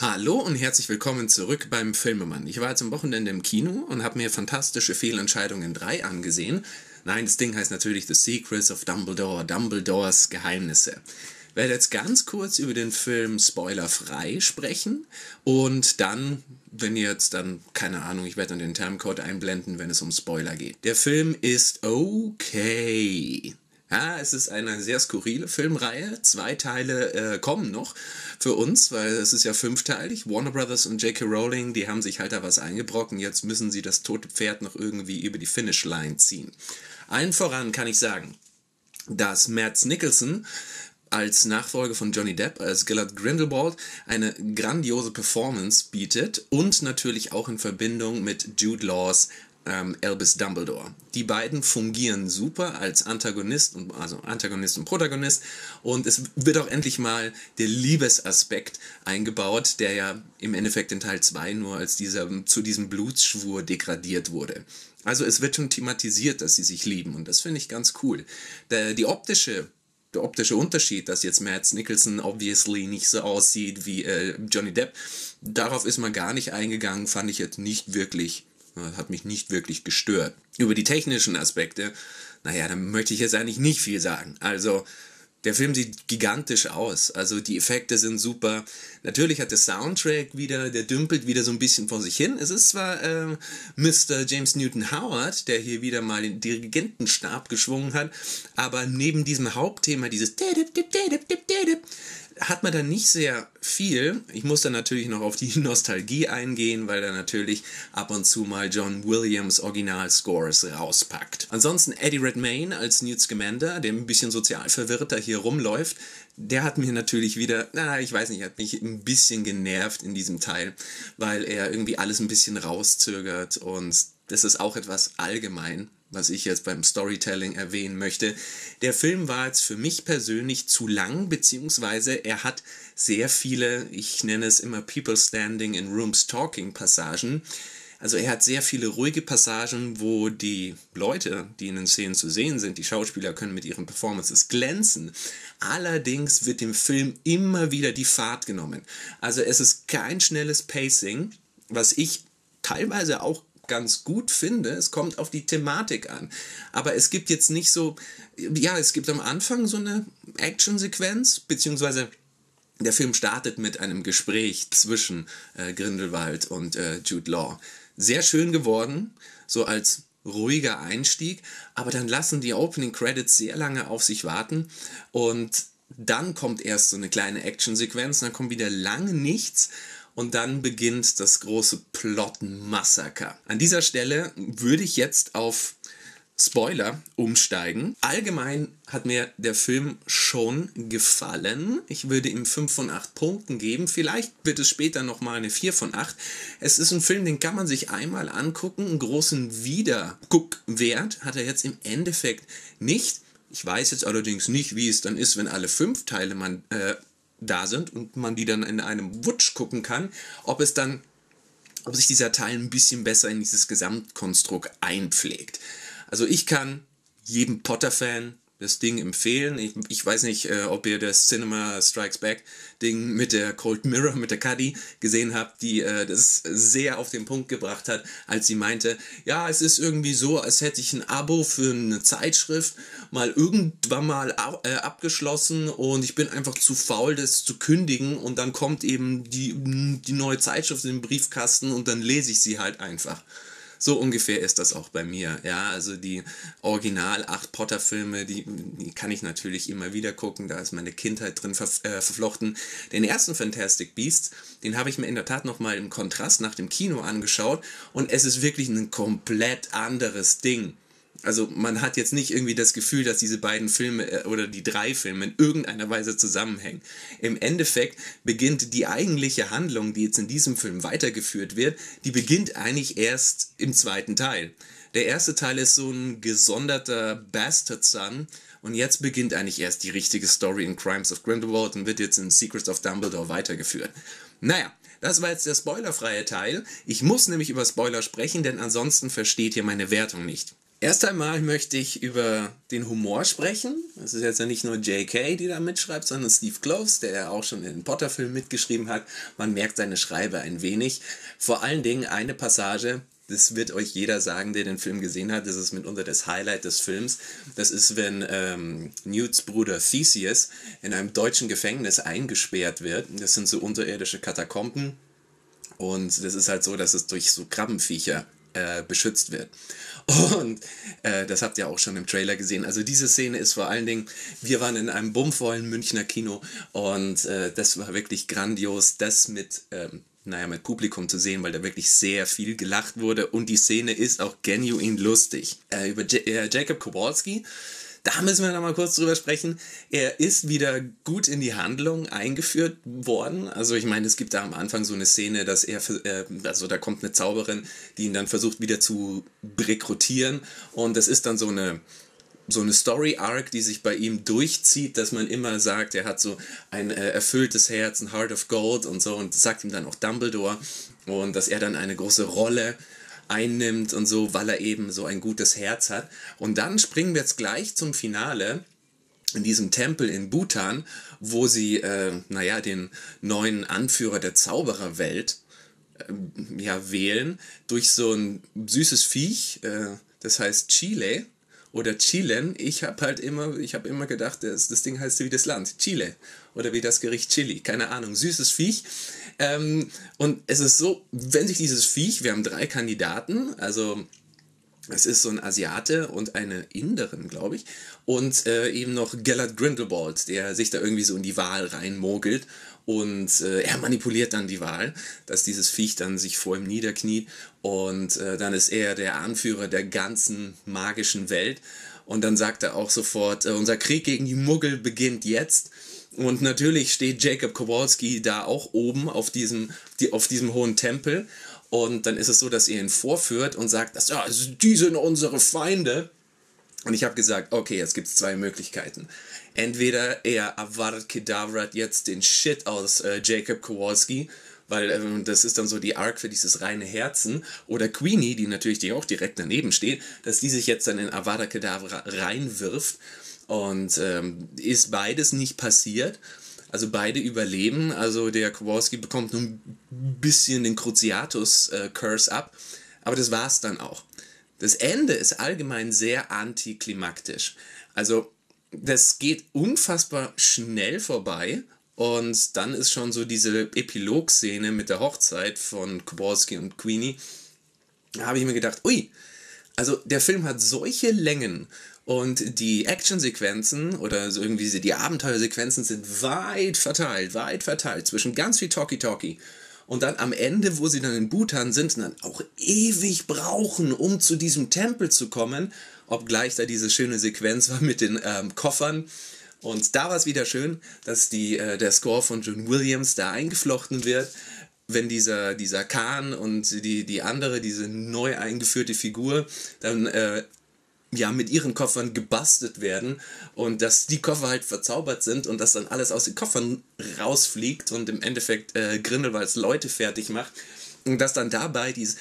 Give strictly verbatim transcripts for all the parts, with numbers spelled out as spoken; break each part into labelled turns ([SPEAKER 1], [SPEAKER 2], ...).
[SPEAKER 1] Hallo und herzlich willkommen zurück beim Filmemann. Ich war jetzt am Wochenende im Kino und habe mir Fantastische Fehlentscheidungen drei angesehen. Nein, das Ding heißt natürlich The Secrets of Dumbledore, Dumbledores Geheimnisse. Ich werde jetzt ganz kurz über den Film spoilerfrei sprechen und dann, wenn ihr jetzt dann, keine Ahnung, ich werde dann den Termcode einblenden, wenn es um Spoiler geht. Der Film ist okay. Ja, es ist eine sehr skurrile Filmreihe. Zwei Teile äh, kommen noch für uns, weil es ist ja fünfteilig. Warner Brothers und J K. Rowling, die haben sich halt da was eingebrockt und jetzt müssen sie das tote Pferd noch irgendwie über die Finishline ziehen. Allen voran kann ich sagen, dass Mads Mikkelsen als Nachfolger von Johnny Depp, als Gellert Grindelwald, eine grandiose Performance bietet und natürlich auch in Verbindung mit Jude Laws ähm, Albus Dumbledore. Die beiden fungieren super als Antagonist und, also Antagonist und Protagonist, und es wird auch endlich mal der Liebesaspekt eingebaut, der ja im Endeffekt in Teil zwei nur als dieser, zu diesem Blutsschwur degradiert wurde. Also es wird schon thematisiert, dass sie sich lieben, und das finde ich ganz cool. Der, die optische Der optische Unterschied, dass jetzt Mads Mikkelsen obviously nicht so aussieht wie äh, Johnny Depp, darauf ist man gar nicht eingegangen, fand ich jetzt nicht wirklich, hat mich nicht wirklich gestört. Über die technischen Aspekte, naja, da möchte ich jetzt eigentlich nicht viel sagen. Also, der Film sieht gigantisch aus, also die Effekte sind super. Natürlich hat der Soundtrack wieder, der dümpelt wieder so ein bisschen vor sich hin. Es ist zwar äh, Mister James Newton Howard, der hier wieder mal den Dirigentenstab geschwungen hat, aber neben diesem Hauptthema, dieses hat man da nicht sehr viel. Ich muss dann natürlich noch auf die Nostalgie eingehen, weil er natürlich ab und zu mal John Williams Originalscores rauspackt. Ansonsten Eddie Redmayne als Newt Scamander, der ein bisschen sozial verwirrter hier rumläuft, der hat mir natürlich wieder, na, ich weiß nicht, hat mich ein bisschen genervt in diesem Teil, weil er irgendwie alles ein bisschen rauszögert, und das ist auch etwas allgemein, was ich jetzt beim Storytelling erwähnen möchte. Der Film war jetzt für mich persönlich zu lang, beziehungsweise er hat sehr viele, ich nenne es immer People Standing in Rooms Talking Passagen. Also er hat sehr viele ruhige Passagen, wo die Leute, die in den Szenen zu sehen sind, die Schauspieler können mit ihren Performances glänzen. Allerdings wird dem Film immer wieder die Fahrt genommen. Also es ist kein schnelles Pacing, was ich teilweise auch ganz gut finde. Es kommt auf die Thematik an. Aber es gibt jetzt nicht so, ja, es gibt am Anfang so eine Actionsequenz, beziehungsweise der Film startet mit einem Gespräch zwischen äh, Grindelwald und äh, Jude Law. Sehr schön geworden, so als ruhiger Einstieg, aber dann lassen die Opening Credits sehr lange auf sich warten, und dann kommt erst so eine kleine Actionsequenz, dann kommt wieder lange nichts. Und dann beginnt das große Plot-Massaker. An dieser Stelle würde ich jetzt auf Spoiler umsteigen. Allgemein hat mir der Film schon gefallen. Ich würde ihm fünf von acht Punkten geben. Vielleicht wird es später nochmal eine vier von acht. Es ist ein Film, den kann man sich einmal angucken. Einen großen Wiederguckwert hat er jetzt im Endeffekt nicht. Ich weiß jetzt allerdings nicht, wie es dann ist, wenn alle fünf Teile man äh, da sind und man die dann in einem Wutsch gucken kann, ob es dann, ob sich dieser Teil ein bisschen besser in dieses Gesamtkonstrukt einpflegt. Also ich kann jedem Potter-Fan das Ding empfehlen. Ich, ich weiß nicht, äh, ob ihr das Cinema Strikes Back Ding mit der Cold Mirror, mit der Cuddy gesehen habt, die äh, das sehr auf den Punkt gebracht hat, als sie meinte, ja, es ist irgendwie so, als hätte ich ein Abo für eine Zeitschrift mal irgendwann mal ab, äh, abgeschlossen, und ich bin einfach zu faul, das zu kündigen, und dann kommt eben die, die neue Zeitschrift in den Briefkasten und dann lese ich sie halt einfach. So ungefähr ist das auch bei mir. Ja, also die Original acht Potter-Filme, die, die kann ich natürlich immer wieder gucken, da ist meine Kindheit drin ver äh, verflochten. Den ersten Fantastic Beasts, den habe ich mir in der Tat nochmal im Kontrast nach dem Kino angeschaut, und es ist wirklich ein komplett anderes Ding. Also man hat jetzt nicht irgendwie das Gefühl, dass diese beiden Filme äh, oder die drei Filme in irgendeiner Weise zusammenhängen. Im Endeffekt beginnt die eigentliche Handlung, die jetzt in diesem Film weitergeführt wird, die beginnt eigentlich erst im zweiten Teil. Der erste Teil ist so ein gesonderter Bastard Son, und jetzt beginnt eigentlich erst die richtige Story in Crimes of Grindelwald und wird jetzt in Secrets of Dumbledore weitergeführt. Naja, das war jetzt der spoilerfreie Teil. Ich muss nämlich über Spoiler sprechen, denn ansonsten versteht ihr meine Wertung nicht. Erst einmal möchte ich über den Humor sprechen. Es ist jetzt ja nicht nur J K, die da mitschreibt, sondern Steve Kloves, der ja auch schon in den Potter-Film mitgeschrieben hat. Man merkt seine Schreibe ein wenig. Vor allen Dingen eine Passage, das wird euch jeder sagen, der den Film gesehen hat, das ist mitunter das Highlight des Films. Das ist, wenn ähm, Newts Bruder Theseus in einem deutschen Gefängnis eingesperrt wird. Das sind so unterirdische Katakomben. Und das ist halt so, dass es durch so Krabbenviecher äh, beschützt wird. Und äh, das habt ihr auch schon im Trailer gesehen. Also diese Szene ist vor allen Dingen, wir waren in einem bummvollen Münchner Kino und äh, das war wirklich grandios, das mit, ähm, naja, mit Publikum zu sehen, weil da wirklich sehr viel gelacht wurde und die Szene ist auch genuin lustig. Äh, über J äh, Jacob Kowalski, da müssen wir noch mal kurz drüber sprechen. Er ist wieder gut in die Handlung eingeführt worden. Also ich meine, es gibt da am Anfang so eine Szene, dass er, äh, also da kommt eine Zauberin, die ihn dann versucht wieder zu rekrutieren. Und das ist dann so eine, so eine Story-Arc, die sich bei ihm durchzieht, dass man immer sagt, er hat so ein äh, erfülltes Herz, ein Heart of Gold und so. Und das sagt ihm dann auch Dumbledore. Und dass er dann eine große Rolle einnimmt und so, weil er eben so ein gutes Herz hat. Und dann springen wir jetzt gleich zum Finale in diesem Tempel in Bhutan, wo sie, äh, naja, den neuen Anführer der Zaubererwelt äh, ja, wählen, durch so ein süßes Viech, äh, das heißt Chile oder Chilen. Ich habe halt immer, ich habe immer gedacht, das, das Ding heißt wie das Land, Chile oder wie das Gericht Chili, keine Ahnung, süßes Viech. Ähm, und es ist so, wenn sich dieses Viech, wir haben drei Kandidaten, also es ist so ein Asiate und eine Inderin, glaube ich, und äh, eben noch Gellert Grindelwald, der sich da irgendwie so in die Wahl reinmogelt und äh, er manipuliert dann die Wahl, dass dieses Viech dann sich vor ihm niederkniet und äh, dann ist er der Anführer der ganzen magischen Welt und dann sagt er auch sofort, äh, unser Krieg gegen die Muggel beginnt jetzt. Und natürlich steht Jacob Kowalski da auch oben auf diesem, die, auf diesem hohen Tempel. Und dann ist es so, dass er ihn vorführt und sagt, dass, ja, die sind unsere Feinde. Und ich habe gesagt, okay, jetzt gibt es zwei Möglichkeiten. Entweder er Avada Kedavra jetzt den Shit aus äh, Jacob Kowalski, weil ähm, das ist dann so die Arc für dieses reine Herzen. Oder Queenie, die natürlich die auch direkt daneben steht, dass die sich jetzt dann in Avada Kedavra reinwirft. Und ähm, ist beides nicht passiert. Also beide überleben. Also der Kowalski bekommt nur ein bisschen den Cruciatus-Curse äh, ab. Aber das war's dann auch. Das Ende ist allgemein sehr antiklimaktisch. Also das geht unfassbar schnell vorbei. Und dann ist schon so diese Epilog-Szene mit der Hochzeit von Kowalski und Queenie. Da habe ich mir gedacht, ui, also der Film hat solche Längen. Und die Actionsequenzen oder so irgendwie die Abenteuersequenzen sind weit verteilt, weit verteilt zwischen ganz viel Talkie-Talkie. Und dann am Ende, wo sie dann in Bhutan sind, dann auch ewig brauchen, um zu diesem Tempel zu kommen. Obgleich da diese schöne Sequenz war mit den ähm, Koffern. Und da war es wieder schön, dass die, äh, der Score von John Williams da eingeflochten wird. Wenn dieser, dieser Khan und die, die andere, diese neu eingeführte Figur, dann äh, ja, mit ihren Koffern gebastelt werden und dass die Koffer halt verzaubert sind und dass dann alles aus den Koffern rausfliegt und im Endeffekt äh, Grindelwalds Leute fertig macht und dass dann dabei dieses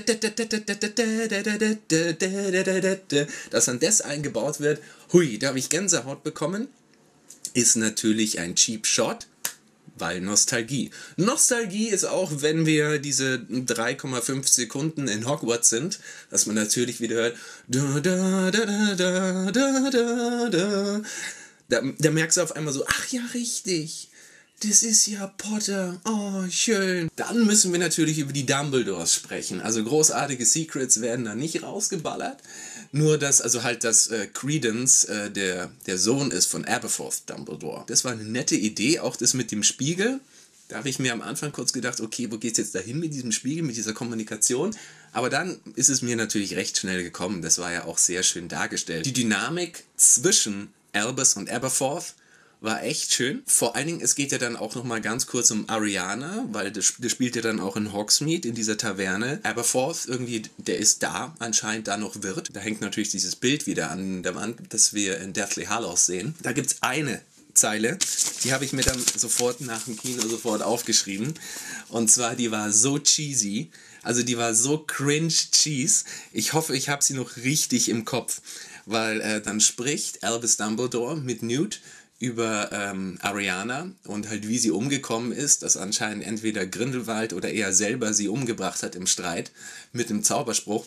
[SPEAKER 1] dass dann das eingebaut wird, hui, da habe ich Gänsehaut bekommen, ist natürlich ein Cheap Shot, weil Nostalgie. Nostalgie ist auch, wenn wir diese drei Komma fünf Sekunden in Hogwarts sind, dass man natürlich wieder hört, da, da, da, da, da, da, da. Da, da merkst du auf einmal so, ach ja, richtig, das ist ja Potter, oh, schön. Dann müssen wir natürlich über die Dumbledores sprechen. Also großartige Secrets werden da nicht rausgeballert. Nur, dass also halt das äh, Credence äh, der, der Sohn ist von Aberforth Dumbledore. Das war eine nette Idee, auch das mit dem Spiegel. Da habe ich mir am Anfang kurz gedacht, okay, wo geht's jetzt dahin mit diesem Spiegel, mit dieser Kommunikation? Aber dann ist es mir natürlich recht schnell gekommen. Das war ja auch sehr schön dargestellt. Die Dynamik zwischen Albus und Aberforth war echt schön. Vor allen Dingen, es geht ja dann auch nochmal ganz kurz um Ariana, weil das, das spielt ja dann auch in Hogsmeade, in dieser Taverne. Aberforth, irgendwie, der ist da, anscheinend da noch Wirt. Da hängt natürlich dieses Bild wieder an der Wand, das wir in Deathly Hallows sehen. Da gibt's eine Zeile, die habe ich mir dann sofort nach dem Kino sofort aufgeschrieben. Und zwar, die war so cheesy, also die war so cringe cheese. Ich hoffe, ich habe sie noch richtig im Kopf, weil äh, dann spricht Albus Dumbledore mit Newt über ähm, Ariana und halt wie sie umgekommen ist, dass anscheinend entweder Grindelwald oder er selber sie umgebracht hat im Streit mit einem Zauberspruch.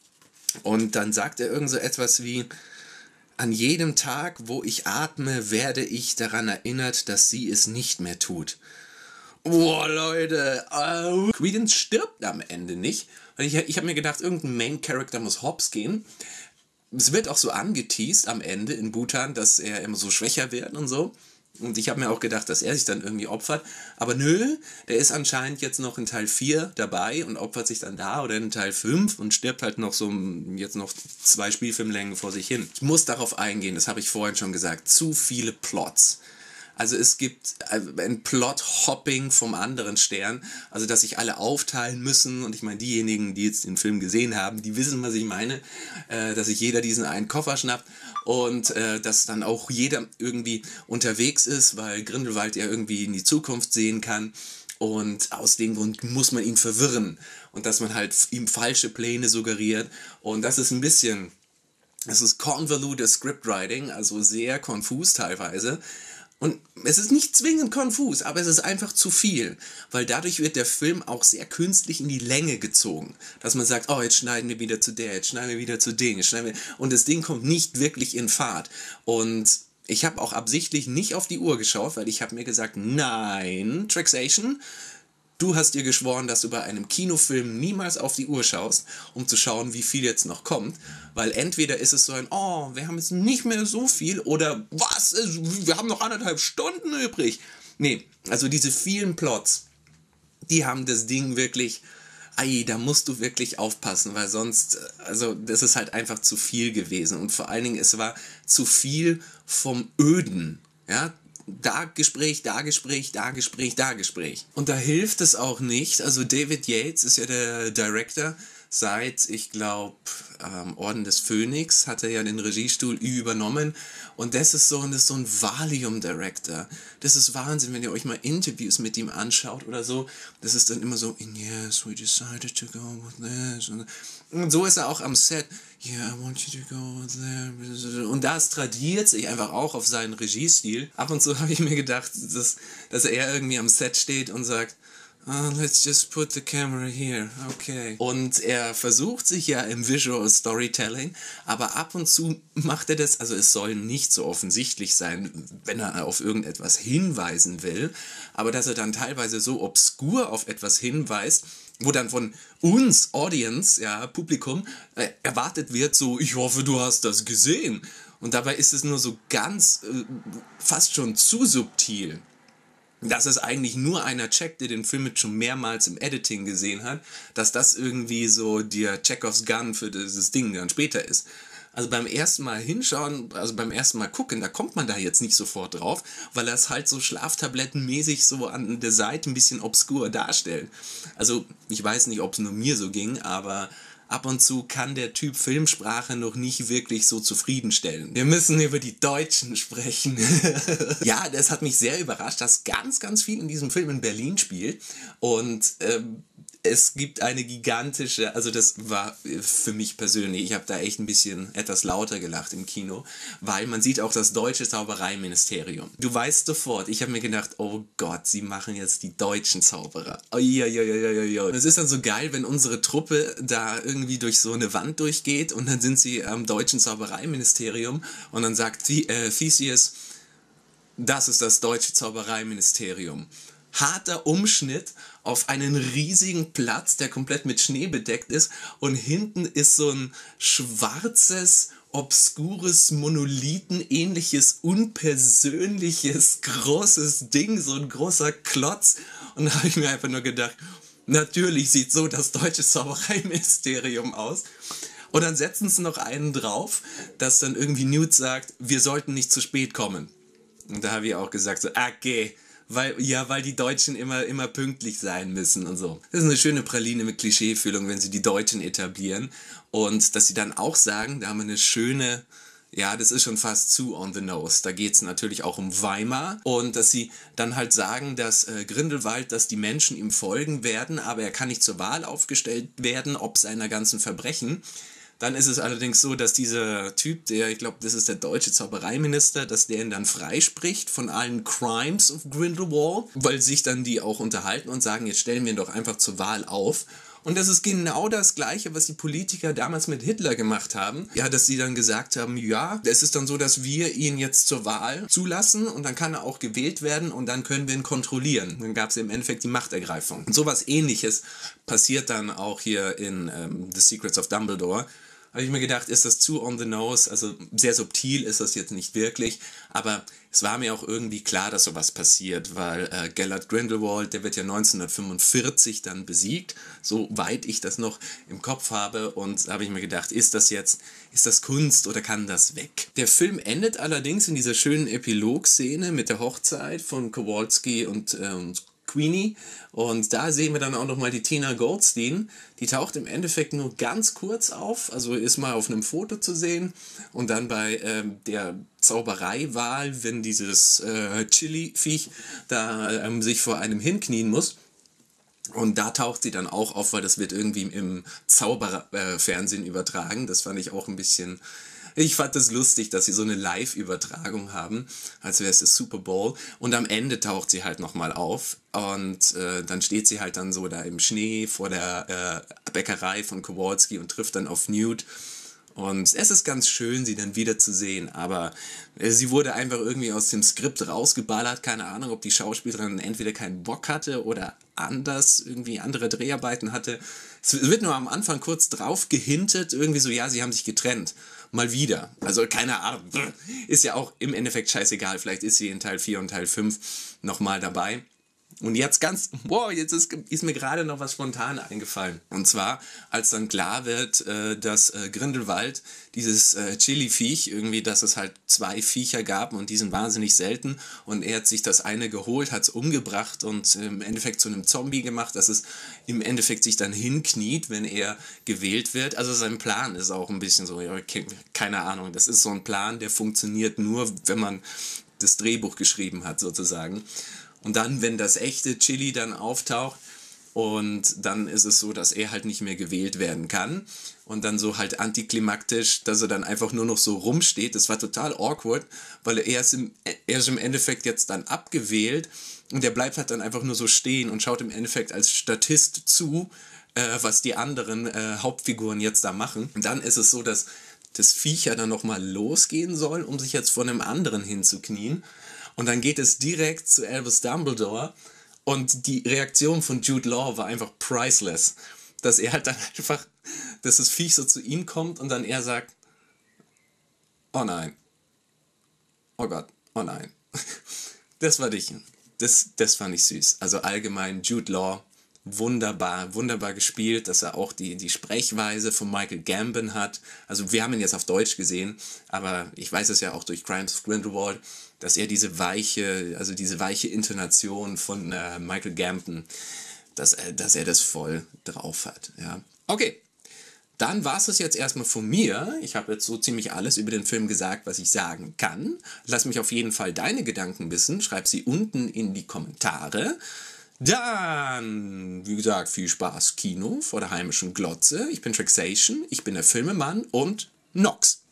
[SPEAKER 1] Und dann sagt er irgend so etwas wie: An jedem Tag, wo ich atme, werde ich daran erinnert, dass sie es nicht mehr tut. Boah, Leute, uh, Credence stirbt am Ende nicht. Ich, ich habe mir gedacht, irgendein Main-Character muss hops gehen. Es wird auch so angeteased am Ende in Bhutan, dass er immer so schwächer wird und so. Und ich habe mir auch gedacht, dass er sich dann irgendwie opfert. Aber nö, der ist anscheinend jetzt noch in Teil vier dabei und opfert sich dann da oder in Teil fünf und stirbt halt noch so jetzt noch zwei Spielfilmlängen vor sich hin. Ich muss darauf eingehen, das habe ich vorhin schon gesagt, zu viele Plots. Also es gibt ein Plot-Hopping vom anderen Stern, also dass sich alle aufteilen müssen und ich meine, diejenigen, die jetzt den Film gesehen haben, die wissen, was ich meine, äh, dass sich jeder diesen einen Koffer schnappt und äh, dass dann auch jeder irgendwie unterwegs ist, weil Grindelwald ja irgendwie in die Zukunft sehen kann und aus dem Grund muss man ihn verwirren und dass man halt ihm falsche Pläne suggeriert und das ist ein bisschen, das ist convoluted Scriptwriting, also sehr konfus teilweise. Und es ist nicht zwingend konfus, aber es ist einfach zu viel, weil dadurch wird der Film auch sehr künstlich in die Länge gezogen, dass man sagt, oh, jetzt schneiden wir wieder zu der, jetzt schneiden wir wieder zu den, jetzt schneiden wir, und das Ding kommt nicht wirklich in Fahrt. Und ich habe auch absichtlich nicht auf die Uhr geschaut, weil ich habe mir gesagt, nein, Traxation, du hast dir geschworen, dass du bei einem Kinofilm niemals auf die Uhr schaust, um zu schauen, wie viel jetzt noch kommt. Weil entweder ist es so ein, oh, wir haben jetzt nicht mehr so viel, oder was, wir haben noch anderthalb Stunden übrig. Nee, also diese vielen Plots, die haben das Ding wirklich, ei, da musst du wirklich aufpassen, weil sonst, also das ist halt einfach zu viel gewesen. Und vor allen Dingen, es war zu viel vom Öden, ja. Da Gespräch, da Gespräch, da Gespräch, da Gespräch. Und da hilft es auch nicht, also David Yates ist ja der Director, seit, ich glaube, ähm, Orden des Phönix hat er ja den Regiestuhl übernommen und das ist so, das ist so ein Valium-Director. Das ist Wahnsinn, wenn ihr euch mal Interviews mit ihm anschaut oder so, das ist dann immer so, yes, we decided to go with this. Und so ist er auch am Set. Yeah, I want you to go there. Und das tradiert sich einfach auch auf seinen Regiestil. Ab und zu habe ich mir gedacht, dass, dass er irgendwie am Set steht und sagt, oh, let's just put the camera here, okay. Und er versucht sich ja im Visual Storytelling, aber ab und zu macht er das, also es soll nicht so offensichtlich sein, wenn er auf irgendetwas hinweisen will, aber dass er dann teilweise so obskur auf etwas hinweist, wo dann von uns, Audience, ja, Publikum, äh, erwartet wird, so, ich hoffe, du hast das gesehen. Und dabei ist es nur so ganz, äh, fast schon zu subtil, dass es eigentlich nur einer checkt, der den Film jetzt schon mehrmals im Editing gesehen hat, dass das irgendwie so der Chekhovs Gun für dieses Ding dann später ist. Also beim ersten Mal hinschauen, also beim ersten Mal gucken, da kommt man da jetzt nicht sofort drauf, weil er es halt so schlaftablettenmäßig so an der Seite ein bisschen obskur darstellt. Also ich weiß nicht, ob es nur mir so ging, aber ab und zu kann der Typ Filmsprache noch nicht wirklich so zufriedenstellen. Wir müssen über die Deutschen sprechen. Ja, das hat mich sehr überrascht, dass ganz, ganz viel in diesem Film in Berlin spielt und ähm, es gibt eine gigantische, also das war für mich persönlich, ich habe da echt ein bisschen etwas lauter gelacht im Kino, weil man sieht auch das deutsche Zaubereiministerium. Du weißt sofort, ich habe mir gedacht, oh Gott, sie machen jetzt die deutschen Zauberer. Es ist dann so geil, wenn unsere Truppe da irgendwie durch so eine Wand durchgeht und dann sind sie am deutschen Zaubereiministerium und dann sagt äh, Theseus, das ist das deutsche Zaubereiministerium. Harter Umschnitt auf einen riesigen Platz, der komplett mit Schnee bedeckt ist und hinten ist so ein schwarzes, obskures, monolithenähnliches, unpersönliches, großes Ding, so ein großer Klotz und da habe ich mir einfach nur gedacht, natürlich sieht so das deutsche Zaubereiministerium aus. Und dann setzen sie noch einen drauf, dass dann irgendwie Newt sagt, wir sollten nicht zu spät kommen. Und da habe ich auch gesagt, so, okay, weil, ja, weil die Deutschen immer, immer pünktlich sein müssen und so. Das ist eine schöne Praline mit Klischeefüllung, wenn sie die Deutschen etablieren. Und dass sie dann auch sagen, da haben wir eine schöne, Ja, das ist schon fast zu on the nose. Da geht es natürlich auch um Weimar und dass sie dann halt sagen, dass äh, Grindelwald, dass die Menschen ihm folgen werden, aber er kann nicht zur Wahl aufgestellt werden, ob seiner ganzen Verbrechen. Dann ist es allerdings so, dass dieser Typ, der, ich glaube, das ist der deutsche Zaubereiminister, dass der ihn dann freispricht von allen Crimes of Grindelwald, weil sich dann die auch unterhalten und sagen, jetzt stellen wir ihn doch einfach zur Wahl auf. Und das ist genau das Gleiche, was die Politiker damals mit Hitler gemacht haben. Ja, dass sie dann gesagt haben, ja, es ist dann so, dass wir ihn jetzt zur Wahl zulassen und dann kann er auch gewählt werden und dann können wir ihn kontrollieren. Dann gab es im Endeffekt die Machtergreifung. Und sowas Ähnliches passiert dann auch hier in ähm, The Secrets of Dumbledore. Habe ich mir gedacht, ist das zu on the nose, also sehr subtil ist das jetzt nicht wirklich, aber es war mir auch irgendwie klar, dass sowas passiert, weil äh, Gellert Grindelwald, der wird ja neunzehnhundertfünfundvierzig dann besiegt, soweit ich das noch im Kopf habe, und da habe ich mir gedacht, ist das jetzt, ist das Kunst oder kann das weg? Der Film endet allerdings in dieser schönen Epilog-Szene mit der Hochzeit von Kowalski und, äh, und Queenie, und da sehen wir dann auch nochmal die Tina Goldstein, die taucht im Endeffekt nur ganz kurz auf, also ist mal auf einem Foto zu sehen und dann bei ähm, der Zaubereiwahl, wenn dieses äh, Chili-Viech da ähm, sich vor einem hinknien muss. Und da taucht sie dann auch auf, weil das wird irgendwie im Zauberfernsehen äh, übertragen. Das fand ich auch ein bisschen... Ich fand das lustig, dass sie so eine Live-Übertragung haben, als wäre es das Super Bowl. Und am Ende taucht sie halt nochmal auf. Und äh, dann steht sie halt dann so da im Schnee vor der äh, Bäckerei von Kowalski und trifft dann auf Newt. Und es ist ganz schön, sie dann wieder zu sehen, aber äh, sie wurde einfach irgendwie aus dem Skript rausgeballert. Keine Ahnung, ob die Schauspielerin entweder keinen Bock hatte oder anders, irgendwie andere Dreharbeiten hatte. Es wird nur am Anfang kurz drauf gehintet, irgendwie so, ja, sie haben sich getrennt. Mal wieder. Also keine Ahnung. Ist ja auch im Endeffekt scheißegal. Vielleicht ist sie in Teil vier und Teil fünf nochmal dabei. Und jetzt ganz, wow, jetzt ist, ist mir gerade noch was spontan eingefallen. Und zwar, als dann klar wird, äh, dass äh, Grindelwald dieses äh, Chili-Viech, irgendwie, dass es halt zwei Viecher gab und die sind wahnsinnig selten und er hat sich das eine geholt, hat es umgebracht und äh, im Endeffekt zu einem Zombie gemacht, dass es im Endeffekt sich dann hinkniet, wenn er gewählt wird. Also sein Plan ist auch ein bisschen so, ja, keine Ahnung, das ist so ein Plan, der funktioniert nur, wenn man das Drehbuch geschrieben hat, sozusagen. Und dann, wenn das echte Chili dann auftaucht und dann ist es so, dass er halt nicht mehr gewählt werden kann und dann so halt antiklimaktisch, dass er dann einfach nur noch so rumsteht. Das war total awkward, weil er ist im, er ist im Endeffekt jetzt dann abgewählt und der bleibt halt dann einfach nur so stehen und schaut im Endeffekt als Statist zu, äh, was die anderen äh, Hauptfiguren jetzt da machen. Und dann ist es so, dass das Viech ja dann nochmal losgehen soll, um sich jetzt vor einem anderen hinzuknien. Und dann geht es direkt zu Albus Dumbledore und die Reaktion von Jude Law war einfach priceless. Dass er halt dann einfach, dass das Viech so zu ihm kommt und dann er sagt, oh nein, oh Gott, oh nein. Das war dich. Das, das fand ich süß. Also allgemein Jude Law, wunderbar, wunderbar gespielt, dass er auch die, die Sprechweise von Michael Gambon hat. Also wir haben ihn jetzt auf Deutsch gesehen, aber ich weiß es ja auch durch Crimes of Grindelwald, dass er diese weiche, also diese weiche Intonation von äh, Michael Gambon, dass, äh, dass er das voll drauf hat. Ja. Okay, dann war es das jetzt erstmal von mir. Ich habe jetzt so ziemlich alles über den Film gesagt, was ich sagen kann. Lass mich auf jeden Fall deine Gedanken wissen. Schreib sie unten in die Kommentare. Dann, wie gesagt, viel Spaß Kino vor der heimischen Glotze. Ich bin Trixation, ich bin der Filmemann und Nox.